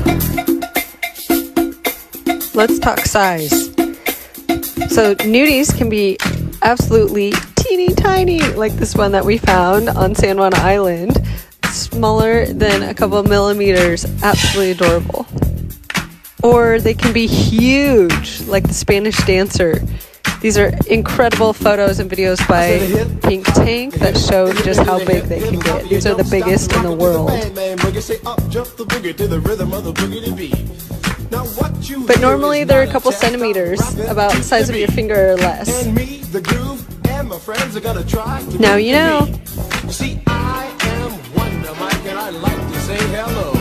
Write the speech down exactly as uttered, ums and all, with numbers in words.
Let's talk size. So nudis can be absolutely teeny tiny, like this one that we found on San Juan Island. Smaller than a couple of millimeters, absolutely adorable. Or they can be huge, like the Spanish dancer. These are incredible photos and videos by Pink Tank that show just how big they can get. These are the biggest in the world. But normally they're a couple centimeters, about the size of your finger or less. Now you know. See, I am Wonder Mike, and I like to say hello.